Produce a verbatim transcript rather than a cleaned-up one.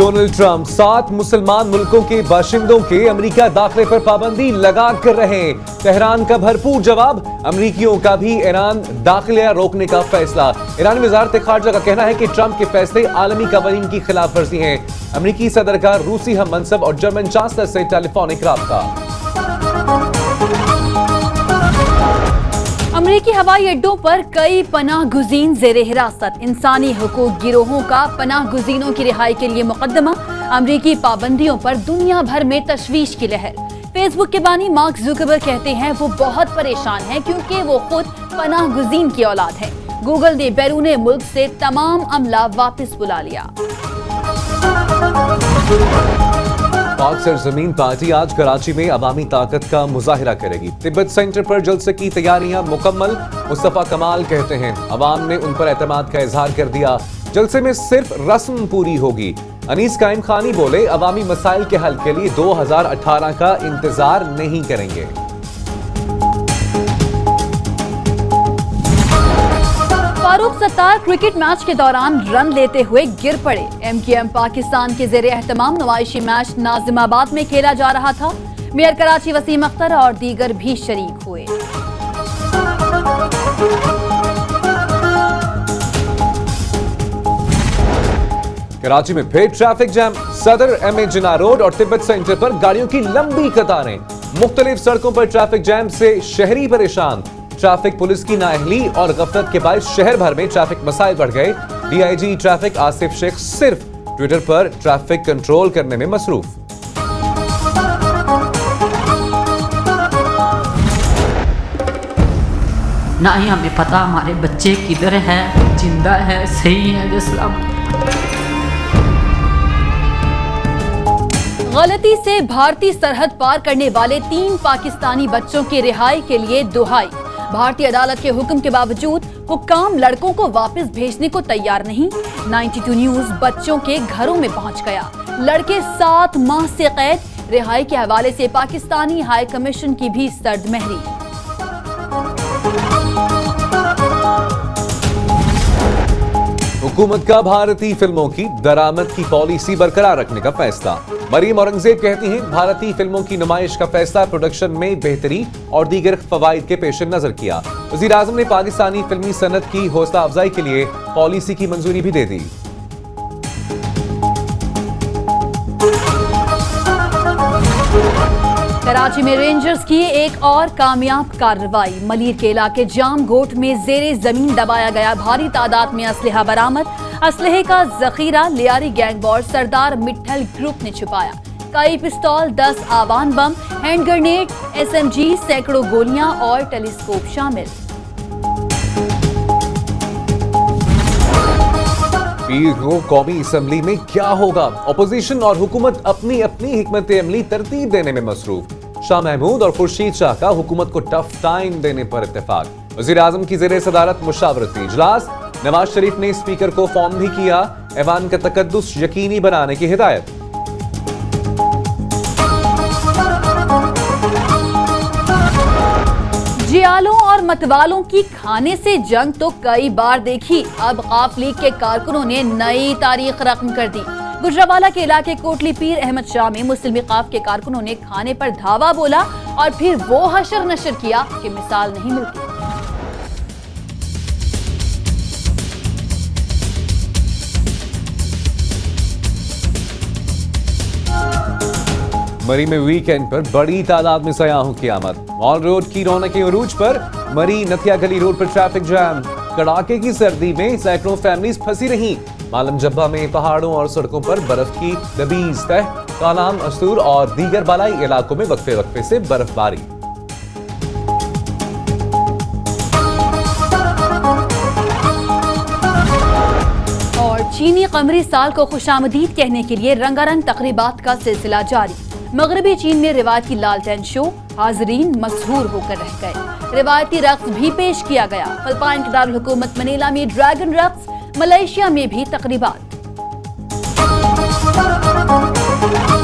Donald Trump सात मुसलमान मुल्कों के बाशिंदों के अमेरिका दाखिले पर पाबंदी लगा कर रहे। तेहरान का भरपूर जवाब, अमेरिकियों का भी ईरान दाखिला रोकने का फैसला। ईरानी वजारत खारजा का कहना है कि ट्रंप के फैसले आलमी कवानीन की खिलाफ वर्जी हैं। अमेरिकी सदर का रूसी हम मनसब और जर्मन चांसलर से टेलीफोनिक राब्ता। अमेरिकी हवाई अड्डों पर कई पनाह गुज़ीन ज़ेरे हिरासत। इंसानी हुकूक गिरोहों का पनाह गुज़ीनों की रिहाई के लिए मुकदमा। अमेरिकी पाबंदियों पर दुनिया भर में तशवीश की लहर। फेसबुक के बानी मार्क जुकरबर्ग कहते हैं वो बहुत परेशान हैं क्योंकि वो खुद पनाह गुज़ीन की औलाद है। गूगल ने बैरून मुल्क से तमाम अमला वापस बुला लिया। पाक सरजमीन पार्टी आज कराची में अवामी ताकत का मुजाहिरा करेगी। तिब्बत सेंटर पर जलसे की तैयारियां मुकम्मल। मुस्तफा कमाल कहते हैं अवाम ने उन पर एतमाद का इजहार कर दिया। जलसे में सिर्फ रस्म पूरी होगी। अनीस कायम खानी बोले अवामी मसाइल के हल के लिए दो हजार अठारह का इंतजार नहीं करेंगे। फारूक सत्तार क्रिकेट मैच के दौरान रन लेते हुए गिर पड़े। एम क्यू एम पाकिस्तान के ज़ेरे एहतमाम नुमाइशी मैच नाजिमाबाद में खेला जा रहा था। मेयर कराची वसीम अख्तर और दीगर भी शरीक हुए। कराची में फिर traffic jam. Saddar M A Jinnah road और तिब्बत सेंटर पर गाड़ियों की लंबी कतारें। मुख्तलिफ सड़कों पर ट्रैफिक जैम से शहरी परेशान। ट्रैफिक पुलिस की नाअहली और गफलत के बायस शहर भर में ट्रैफिक मसाइल बढ़ गए। डीआईजी ट्रैफिक आसिफ शेख सिर्फ ट्विटर पर ट्रैफिक कंट्रोल करने में मसरूफ। ना ही हमें पता हमारे बच्चे किधर है, जिंदा है, सही है, जैसा गलती से भारतीय सरहद पार करने वाले तीन पाकिस्तानी बच्चों की रिहाई के लिए दुहाई। भारतीय अदालत के हुक्म के बावजूद हुक्काम लड़कों को वापस भेजने को तैयार नहीं। बानवे न्यूज बच्चों के घरों में पहुंच गया। लड़के सात माह से कैद। रिहाई के हवाले से पाकिस्तानी हाई कमीशन की भी सर्द महरी। हुकूमत का भारतीय फिल्मों की दरामद की पॉलिसी बरकरार रखने का फैसला। मरीम औरंगजेब कहती हैं भारतीय फिल्मों की नुमाइश का फैसला प्रोडक्शन में बेहतरी और दीगर फवाइद के पेश नजर किया। वज़ीर आज़म ने पाकिस्तानी फिल्मी सनत की हौसला अफजाई के लिए पॉलिसी की मंजूरी भी दे दी। कराची में रेंजर्स की एक और कामयाब कार्रवाई। मलिर के इलाके जाम गोट में जेरे जमीन दबाया गया भारी तादाद में असलहा बरामद। असलहे का जखीरा Lyari gang war Sardar Mitthal group ने छुपाया। कई पिस्तौल, दस आवान बम, हैंड ग्रेनेड, एसएमजी, सैकड़ों गोलियां और टेलीस्कोप शामिल। कौमी असम्बली में क्या होगा? अपोजिशन और हुकूमत अपनी अपनी हिकमत अमली तरतीब देने में मसरूफ। शाह महमूद और खुर्शीद शाह का हुकूमत को टफ टाइम देने पर इत्तेफाक। वज़ीर आज़म की ज़ेरे सदारत मुशावरती इजलास। नवाज शरीफ ने स्पीकर को फोन भी किया। ऐवान का तकद्दुस यकीनी बनाने की हिदायत। जियालों और मतवालों की खाने से जंग तो कई बार देखी। अब काफ लीग के कारकुनों ने नई तारीख रकम कर दी। गुजरावाला के इलाके कोटली पीर अहमद शाह में मुस्लिम काफ के कारकुनों ने खाने पर धावा बोला और फिर वो हशर नशर किया कि मिसाल नहीं मिलती। मरी में वीकेंड पर बड़ी तादाद में सयाहों की आमद। मॉल रोड की रौनक के उरूज पर। मरी नथिया गली रोड पर ट्रैफिक जैम। कड़ाके की सर्दी में सैकड़ों फैमिलीज फंसी रहीं। मालम जब्बा में पहाड़ों और सड़कों पर बर्फ की दबीज तह। कालाम, असूर और दीगर बालाई इलाकों में वक्फे वक्फे से बर्फबारी। और चीनी कमरी साल को खुशामदीद कहने के लिए रंगारंग तकरीबात का सिलसिला जारी। मगरबी चीन में रिवायती लालटेन शो। हाजरीन मशहूर होकर रह गए। रिवायती रक्स भी पेश किया गया। फिलिपाइन के दारुल हुकूमत मनीला में ड्रैगन रक्स। मलेशिया में भी तकरीबात।